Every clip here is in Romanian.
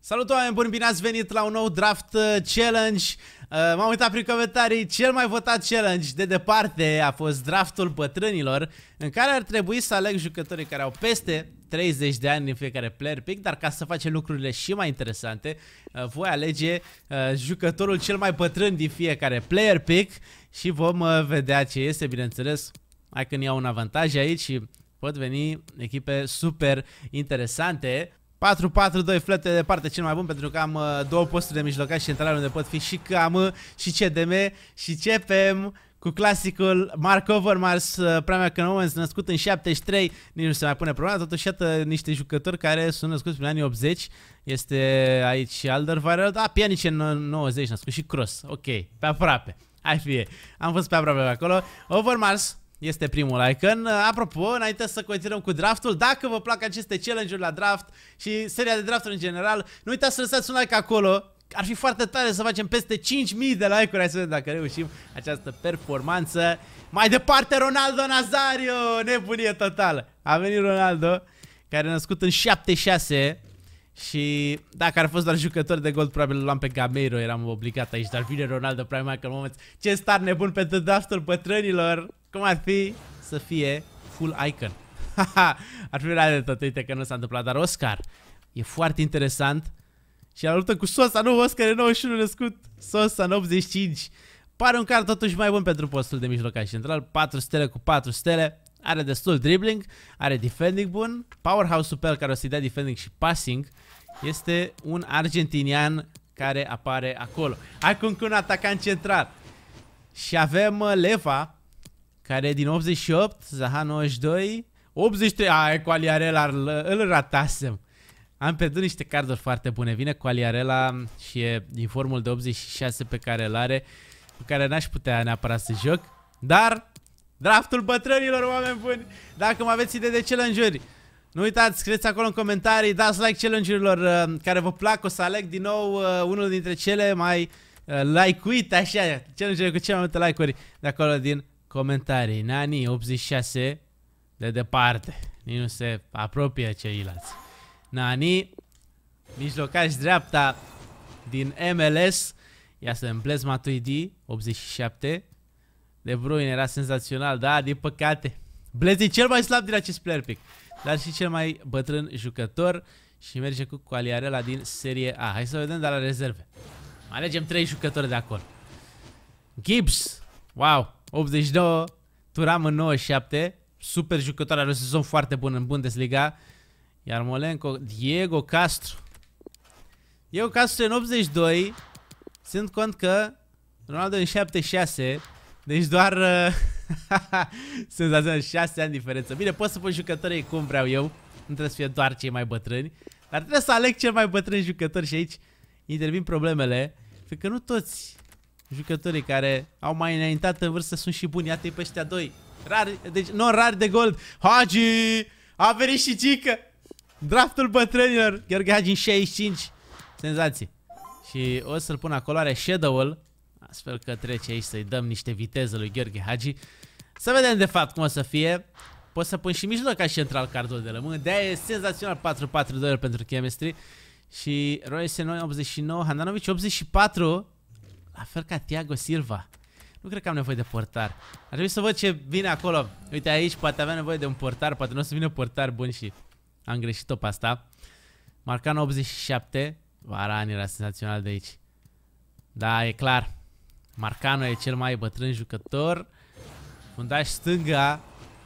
Salut oameni buni, bine ați venit la un nou draft challenge. M-am uitat prin comentarii, cel mai votat challenge de departe a fost draftul bătrânilor, în care ar trebui să aleg jucătorii care au peste 30 de ani din fiecare player pick, dar ca să facem lucrurile și mai interesante, voi alege jucătorul cel mai bătrân din fiecare player pick și vom vedea ce este, bineînțeles. Hai că iau un avantaj aici și pot veni echipe super interesante. 4-4-2 flete de departe cel mai bun, pentru că am două posturi de mijlocaș central unde pot fi și KM și CDM și CPM cu clasicul Mark Overmars, Premier Moments, născut în 73, nici nu se mai pune problema, totuși iată niște jucători care sunt născuți prin anii 80, este aici Alderweireld, da, Pjanic în 90 născut și Cross, ok, pe aproape, hai fie, am fost pe aproape acolo. Overmars este primul icon. Apropo, înainte să continuăm cu draftul, dacă vă plac aceste challenge-uri la draft și seria de drafturi în general, nu uitați să lăsați un like acolo. Ar fi foarte tare să facem peste 5000 de like-uri. Hai să vedem dacă reușim această performanță. Mai departe, Ronaldo Nazario, nebunie totală. A venit Ronaldo, care a născut în 76. Și dacă ar fost doar jucători de gold, probabil îl luam pe Gameiro, eram obligat aici. Dar vine Ronaldo, Premier Moments. Ce star nebun pentru draftul bătrânilor. Cum ar fi să fie full icon? Ar fi real de tot, uite că nu s-a întâmplat. Dar Oscar e foarte interesant. Și a luptat cu Sosa, nu, Oscar e 91 născut, Sosa în 85. Pare un card totuși mai bun pentru postul de mijlocaș central. 4 stele cu 4 stele. Are destul dribbling, are defending bun. Powerhouse-ul pe el care o să-i dea defending și passing. Este un argentinian care apare acolo. Hai cu un atacant central. Și avem Leva, care e din 88, Zaha 92, 83, Quagliarella îl ratasem. Am pierdut niște carduri foarte bune. Vine Quagliarella și e din formul de 86 pe care îl are, cu care n-aș putea neapărat să joc. Dar draftul bătrânilor, oameni buni. Dacă mă aveți idei de challenge-uri, nu uitați, scrieți acolo în comentarii, dați like challenge-urilor care vă plac. O să aleg din nou unul dintre cele mai like-uite, așa, challenge-urile cu cele mai multe like-uri de acolo din comentarii. Nani 86 de departe, nici nu se apropie ceilalți. Nani, mijlocaș dreapta din MLS. Ia să Blaise Matuidi 87. De Bruyne era senzațional, da, din păcate Blaise e cel mai slab din acest player pick, dar și cel mai bătrân jucător. Și merge cu Quagliarella din Serie A. Hai să vedem de la rezerve. Alegem 3 jucători de acolo. Gibbs, wow, 89. Thuram în 97. Super jucător, are un sezon foarte bun în Bundesliga. Yarmolenko, Diego Castro. Diego Castro în 82. Ținând cont că Ronaldo în 76. Deci doar senzațional, 6 ani diferență. Bine, pot să pun jucătorii cum vreau eu. Nu trebuie să fie doar cei mai bătrâni, dar trebuie să aleg cel mai bătrân jucător. Și aici intervin problemele, fiindcă nu toți jucătorii care au mai înaintat în vârstă sunt și buni. Iată-i pe ăștia doi rari, deci non-rari de gold. Hagi, a venit și Gică. Draftul bătrânilor, Gheorghe Hagi în 65. Senzație. Și o să-l pun acolo, are shadow-ul, astfel că trece aici să-i dăm niște viteză lui Gheorghe Hagi. Să vedem de fapt cum o să fie. Pot să pun și mijlocaș central cardul de lămână. De-aia e senzațional 4-4-2 pentru chemistry. Și Royce 89, Handanovic 84. La fel ca Thiago Silva. Nu cred că am nevoie de portar. Ar trebui să văd ce vine acolo. Uite aici, poate avea nevoie de un portar. Poate nu o să vină portar bun și am greșit-o pe asta. Marcano 87. Varane era senzațional de aici. Da, e clar. Marcano e cel mai bătrân jucător. Fundaș stânga,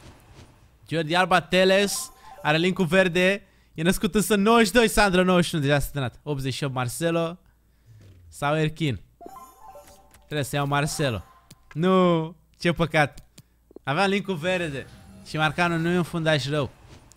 Jordi Alba Teles. Are linkul verde. E născut însă 92, Sandro 91. Deja s-a tânat. 88 Marcelo sau Erkin. Trebuie să iau Marcelo. Nu, ce păcat. Aveam linkul verde. Și Marcano nu e un fundaș rău.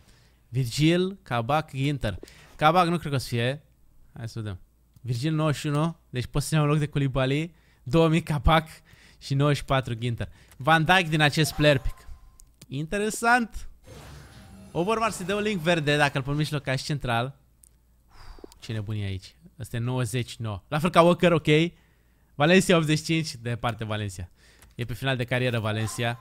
Virgil, Kabak, Ginter. Kabak nu cred că o să fie. Hai să vedem. Virgil 91. Deci pot să iau un loc de Koulibaly. 2000 Kabak și 94 Ginter. Van Dijk din acest player pick. Interesant. Overmars se dă un link verde dacă îl pun mijlocaș central. Ce nebunie aici. Asta e 99. La fel ca Walker, ok. Valencia 85. Departe Valencia. E pe final de carieră Valencia.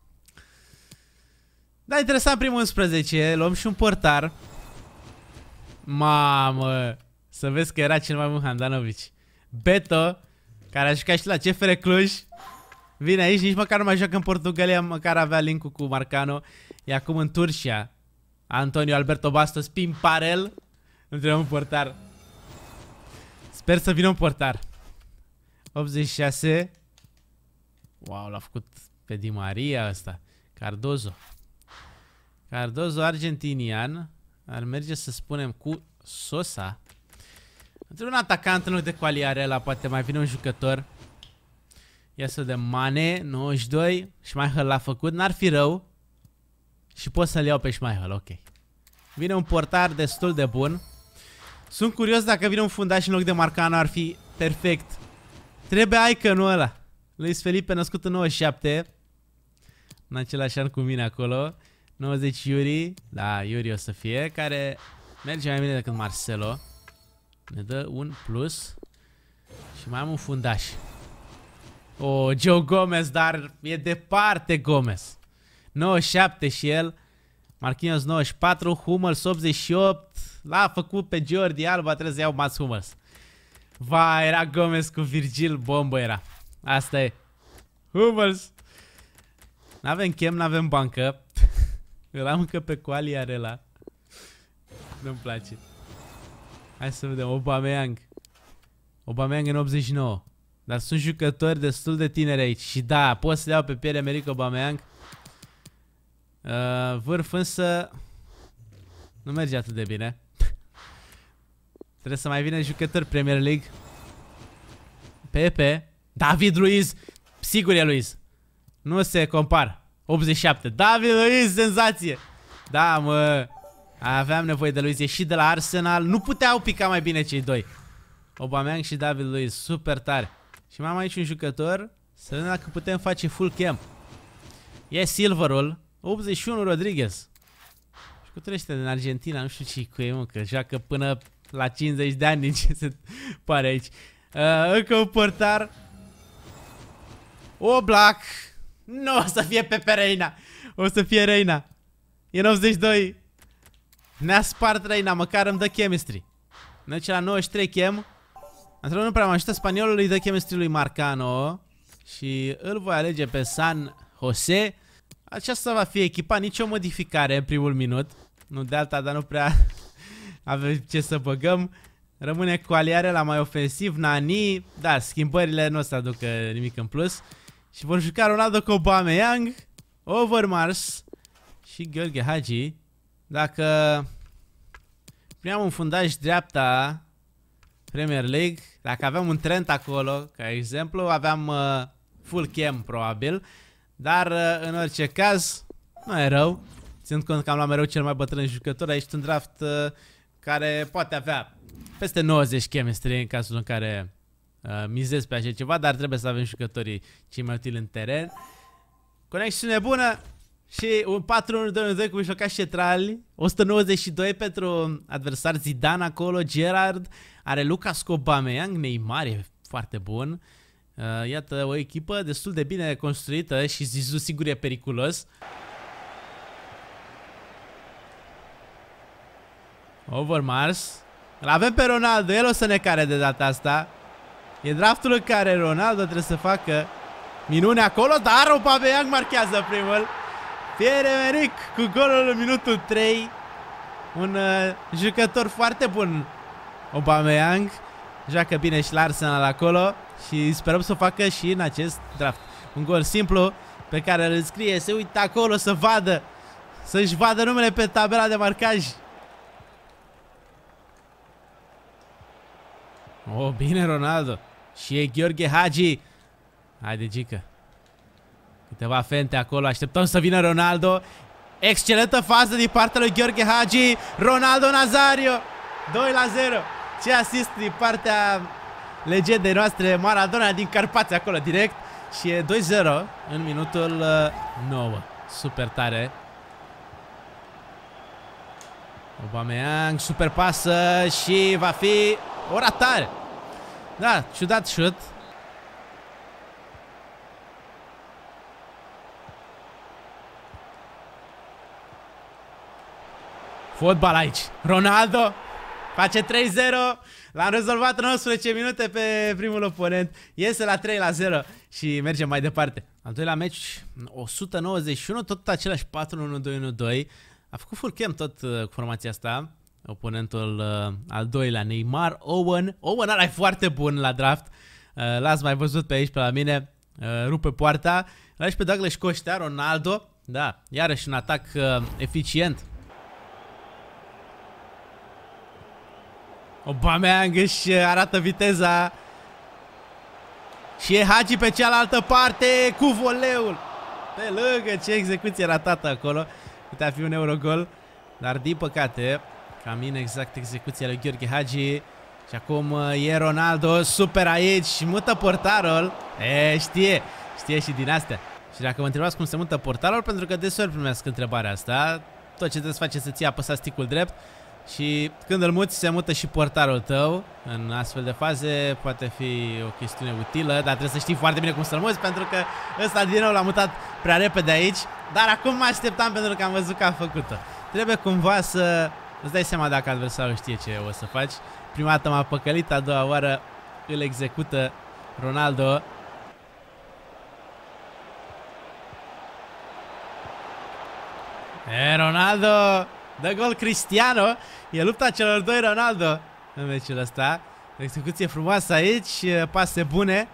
Da, interesant primul 11. Luăm și un portar. Mamă. Să vezi că era cel mai bun Handanovic. Beto, care a jucat și la CFR Cluj, vine aici, nici măcar nu mai joacă în Portugalia, măcar avea link-ul cu Marcano. E acum în Turcia. Antonio Alberto Bastos, Pimparel. Nu trebuie un portar. Sper să vină un portar. 86. Wow, l-a făcut pe Di Maria ăsta. Cardozo. Cardozo argentinian. Ar merge să spunem cu Sosa. Între un atacant în loc de Quagliarella, poate mai vine un jucător. Ia să de Mane, 92. Schmeichel l-a făcut, n-ar fi rău. Și pot să-l iau pe Schmeichel, ok. Vine un portar destul de bun. Sunt curios dacă vine un fundaș în loc de Marcano, ar fi perfect. Trebuie Icon-ul ăla. Luis Felipe, născut în 97. În același an cu mine acolo. 90 Yuri. Da, Yuri o să fie. Care merge mai bine decât Marcelo. Ne dă un plus. Și mai am un fundaș. Oh, Joe Gomez, dar e departe Gomez. 97 și el. Marquinhos 94. Hummels 88. L-a făcut pe Jordi Alba. Trebuie să iau Mats Hummels. Va, era Gomez cu Virgil. Bombă era. Asta e. Hummels. N-avem chem, n-avem bancă. Îl am încă pe Quagliarella. Nu-mi place. Hai să vedem. Aubameyang. Aubameyang în 89. Dar sunt jucători destul de tineri aici. Și da, pot să le iau pe Pierre-Emerick Aubameyang. Vârf însă nu merge atât de bine. Trebuie să mai vină jucători Premier League. Pepe. David Luiz. Sigur e Luiz. Nu se compar. 87. David Luiz, senzație. Da, mă. Aveam nevoie de Luiz. E și de la Arsenal. Nu puteau pica mai bine cei doi. Aubameyang și David Luiz. Super tare. Și mai am aici un jucător. Să vedem dacă putem face full cam. E silverul. 81 Rodriguez. Jucătorul ăștia din Argentina. Nu știu ce-i cu ei, mă. Că joacă până la 50 de ani. Din ce se pare aici. Încă un portar. Oblak. Nu o să fie Pepe Reina. O să fie Reina. E în 82. Ne-a spart Reina. Măcar îmi dă chemistry. Ne duce la 93 chem. Într-adevăr nu prea m-am ajutat. Spaniolul îi dă chemistry lui Marcano. Și îl voi alege pe San Jose. Aceasta va fi echipa. Nicio modificare în primul minut. Nu de alta, dar nu prea avem ce să băgăm. Rămâne Quagliarella mai ofensiv. Nani. Da, schimbările nu o să aducă nimic în plus. Și vor juca Ronaldo cu Aubameyang, Overmars și Gheorghe Hagi. Dacă primeam un fundaș dreapta Premier League, dacă aveam un Trent acolo, ca exemplu, aveam full cam probabil. Dar în orice caz, nu e rău. Ținând cont că am luat mereu cel mai bătrân jucător, aici un draft care poate avea peste 90 chemistry în cazul în care mizez pe așa ceva, dar trebuie să avem jucătorii cei mai utili în teren. Conexiune bună și un 4-1-2-1-2 cu mijlocași centrali. 192 pentru adversar, Zidane acolo, Gerrard, are Lucas cu Aubameyang, Neymar e foarte bun. Iată o echipă destul de bine construită și Zizou sigur e periculos. Overmars. Îl avem pe Ronaldo, el o să ne care de data asta. E draftul în care Ronaldo trebuie să facă minune acolo, dar Aubameyang marchează primul. Pierre-Emerick cu golul în minutul 3. Un jucător foarte bun, Aubameyang. Joacă bine și la Arsenal acolo și sperăm să o facă și în acest draft. Un gol simplu pe care îl scrie, se uită acolo să vadă, să-și vadă numele pe tabela de marcaj. Oh, bine Ronaldo. Și e Gheorghe Hagi. Haide, Gică. Câteva fente acolo. Așteptăm să vină Ronaldo. Excelentă fază din partea lui Gheorghe Hagi. Ronaldo Nazario. 2-0. Ce asist din partea legendei noastre Maradona din Carpați acolo direct. Și e 2-0 în minutul 9. Super tare. Aubameyang, super pasă și va fi o ratare. Da, ciudat șut. Fotbal aici. Ronaldo. Face 3-0. L-am rezolvat în 11 minute pe primul oponent. Iese la 3-0 și mergem mai departe. Al doilea meci, 191, tot același 4-1-2-1-2. A făcut full camp tot cu formația asta. Oponentul al doilea, Neymar, Owen. Owen ăla e foarte bun la draft. L-ați mai văzut pe aici pe la mine. Rupe poarta. L-a și pe Douglas Costa, Ronaldo. Da, iarăși un atac eficient. Aubameyang își arată viteza. Și e Hagi pe cealaltă parte cu voleul. Pe lângă, ce execuție ratată acolo. Putea fi un Eurogol. Dar din păcate, cam inexact execuția lui Gheorghe Hagi. Și acum e Ronaldo, super aici, mută portarul. Știe și din astea. Și dacă mă întrebați cum se mută portarul, pentru că deseori primesc întrebarea asta, tot ce trebuie să faci să ții apăsat stick-ul drept. Și când îl muți, se mută și portarul tău. În astfel de faze poate fi o chestiune utilă, dar trebuie să știi foarte bine cum să-l muți, pentru că ăsta din nou l-a mutat prea repede aici. Dar acum mă așteptam pentru că am văzut că a făcut-o. Trebuie cumva să îți dai seama dacă adversarul știe ce o să faci. Prima dată m-a păcălit, a doua oară îl execută Ronaldo. Ronaldo dă gol Cristiano. E lupta celor doi Ronaldo în meciul ăsta. Execuție frumoasă aici, pase bune.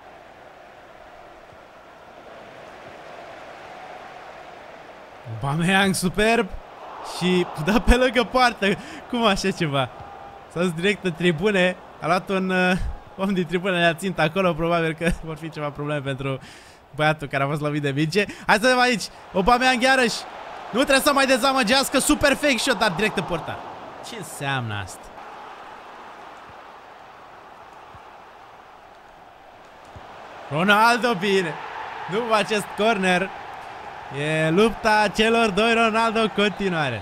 Aubameyang superb. Și dă pe lângă poartă. Cum așa ceva? S-a dus direct în tribune. A luat un om din tribune, le-a ținut acolo. Probabil că vor fi ceva probleme pentru băiatul care a fost lovit de minge. Hai să vedem aici. Aubameyang iarăși. Nu trebuie să mai dezamăgească. Super fake shot, dar direct în portar. Ce înseamnă asta? Ronaldo bine. După acest corner e lupta celor doi Ronaldo în continuare.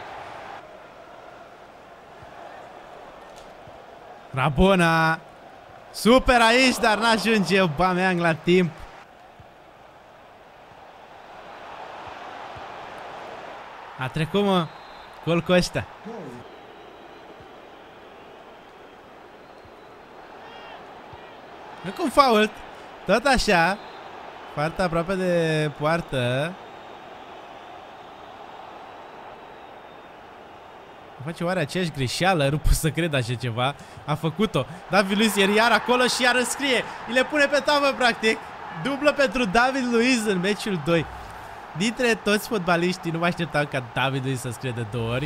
Rabona. Super aici, dar n-ajunge Aubameyang la timp. A trecut, mă, gol cu ăștia. Încă un fault. Tot așa. Foarte aproape de poartă. Face oare aceeași greșeală? Nu pot să cred așa ceva. A făcut-o. David Luiz iar acolo și iar înscrie. Îi le pune pe tavă, practic. Dublă pentru David Luiz în meciul 2. Dintre toți fotbaliștii, nu mă așteptam ca David Luiz să scrie de 2 ori.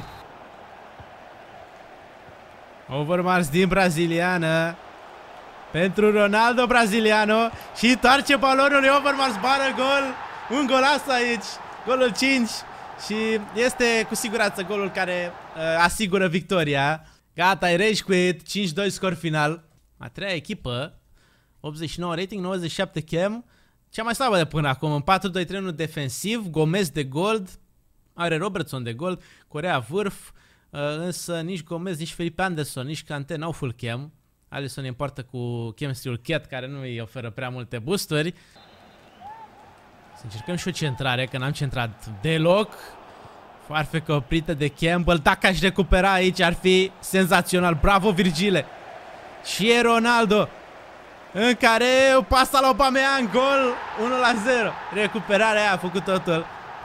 Overmars din braziliană. Pentru Ronaldo braziliano. Și întoarce balonul lui Overmars, bară gol. Un golazo aici. Golul 5. Și este cu siguranță golul care asigură victoria. Gata, e rage quit. 5-2 scor final. A treia echipă. 89 rating, 97 chem. Cea mai slabă de până acum. În 4-2-3-1 defensiv. Gomez de gold. Are Robertson de gold. Corea vârf. Însă nici Gomez, nici Felipe Anderson, nici Kanté n-au full chem. Alisson îi împartă cu chemistry-ul Cat, care nu îi oferă prea multe boosturi. Să încercăm și o centrare, că n-am centrat deloc. Farfecă oprită de Campbell. Dacă aș recupera aici ar fi senzațional. Bravo, Virgile. Și e Ronaldo, în care pasa la Aubameyang. Gol 1-0. Recuperarea aia a făcut totul.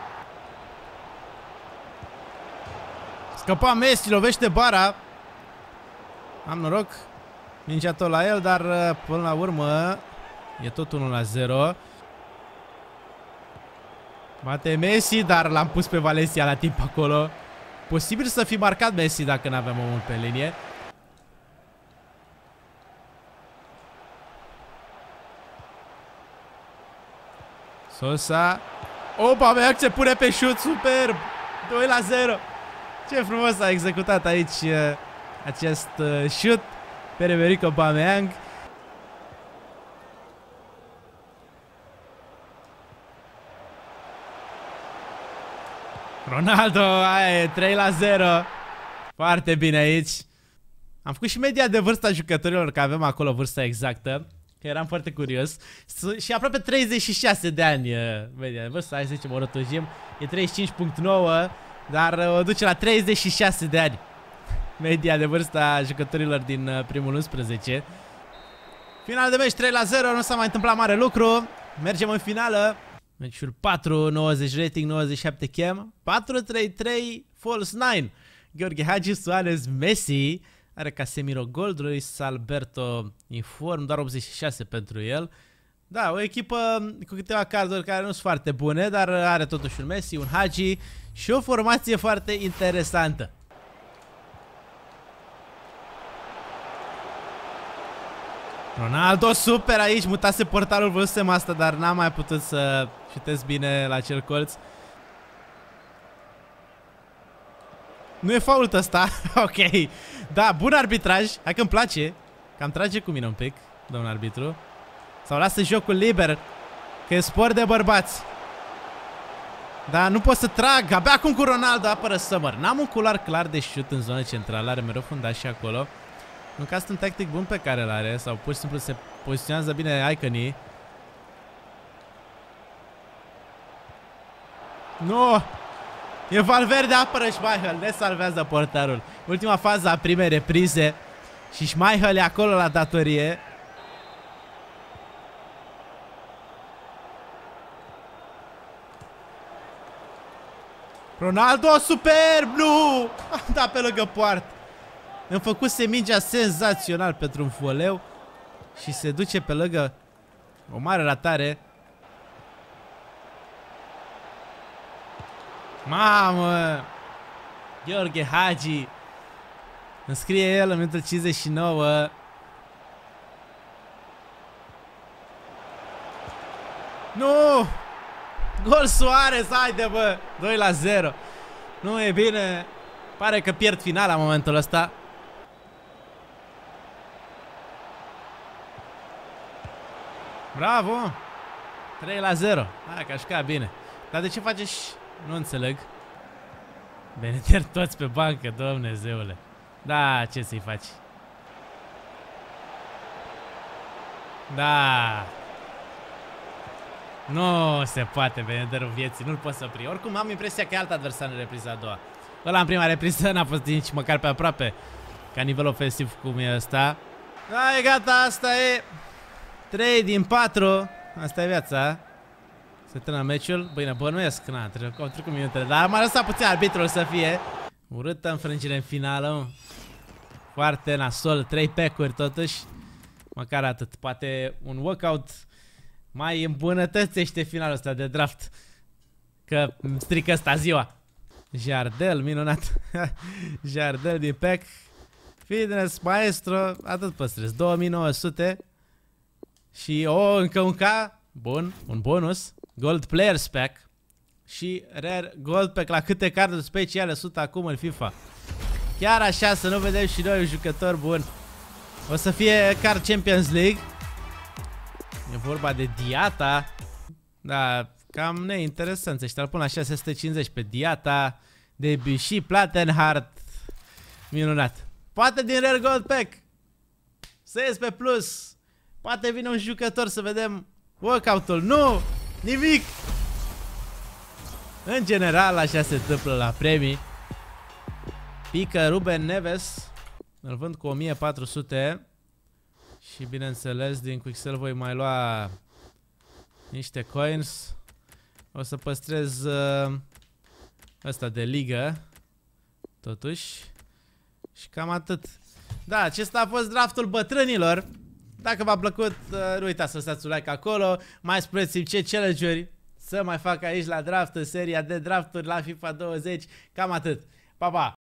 Scăpa Messi, lovește bara. Am noroc. Mingea tot la el, dar până la urmă e tot 1-0. Bate Messi, dar l-am pus pe Valencia la timp acolo. Posibil să fi marcat Messi dacă n-avem omul pe linie. Sosa. Aubameyang se pune pe șut, superb. 2-0. Ce frumos a executat aici acest șut pe Emerick Aubameyang. Ronaldo, aia e 3-0. Foarte bine aici. Am făcut și media de vârsta jucătorilor, că avem acolo vârsta exactă, că eram foarte curios. Și aproape 36 de ani media de vârstă, hai să zicem o rotujim. E 35.9, dar o duce la 36 de ani. media de vârstă a jucătorilor din primul 11. Final de meci 3-0, nu s-a mai întâmplat mare lucru. Mergem în finală. Meciul 4, 90 rating, 97 chem. 4-3-3, false 9. Gheorghe Hagi, Suarez, Messi. Are Casemiro gold, Luis Alberto inform, doar 86 pentru el. Da, o echipă cu câteva carduri care nu sunt foarte bune, dar are totuși un Messi, un Hagi și o formație foarte interesantă. Ronaldo, super aici, mutase portarul, văzusem asta, dar n-am mai putut să șutez bine la acel colț. Nu e fault ăsta, ok. Da, bun arbitraj, hai că îmi place. Cam trage cu mine un pic, domnul arbitru. Sau lasă jocul liber, că e sport de bărbați. Da, nu pot să trag, abia acum cu Ronaldo apără Sommer. N-am un culoar clar de șut în zona centrală, are mereu fundaș și acolo. Nu că asta un tactic bun pe care îl are, sau pur și simplu se poziționează bine Iconi. Nu! E Valverde, apără Schmeichel, ne salvează portarul. Ultima fază a primei reprize și Schmeichel e acolo la datorie. Ronaldo, superb, nu! Am dat pe lângă poartă. Îmi făcuse mingea senzațional pentru un voleu și se duce pe lângă o mare ratare. Mamă! Gheorghe Hagi. Înscrie el în minutul 59. Nu! Gol Suarez, haide bă! 2-0. Nu e bine. Pare că pierd finala în momentul ăsta. Bravo! 3-0. Hai că aș ca bine. Dar de ce faceți? Nu înțeleg. Beneter toți pe bancă, Dumnezeule. Da, ce să-i faci? Da. Nu se poate, Beneterul vieții, nu-l pot să opri. Oricum am impresia că e alt adversar în repriza a doua. Ăla în prima repriză n-a fost nici măcar pe aproape ca nivel ofensiv cum e ăsta. Da, e gata, asta e 3 din 4. Asta e viața. Se termină meciul. Bine, bănuiesc, na, au trecut minutele. Dar m-a lăsat puțin arbitrul să fie. Urâtă înfrângere în finală. Foarte nasol, 3 pack-uri totuși. Măcar atât. Poate un walkout mai îmbunătățește finalul ăsta de draft. Că îmi strică ăsta ziua. Jardel, minunat. Jardel din pack. Fitness, maestro, atât păstrez. 2900. Și încă un K. Bun, un bonus. Gold Players Pack. Și Rare Gold Pack la câte carduri speciale sunt acum în FIFA. Chiar așa, să nu vedem și noi un jucător bun. O să fie card Champions League. E vorba de Diata. Da, cam neinteresant. Ăștia îl pun la 650 pe Diata. Debussy, Plattenhardt. Minunat. Poate din Rare Gold Pack să ies pe plus. Poate vine un jucător să vedem workout-ul. Nu! Nimic! În general, așa se întâmplă la premii. Pică Ruben Neves. Îl vând cu 1400. Și bineînțeles, din Quixel voi mai lua niște coins. O să păstrez ăsta de ligă. Totuși. Și cam atât. Da, acesta a fost draftul bătrânilor. Dacă v-a plăcut, nu uitați să lăsați un like acolo. Mai spuneți-mi ce challenge-uri să mai fac aici la draft, în seria de drafturi la FIFA 20. Cam atât. Pa, pa!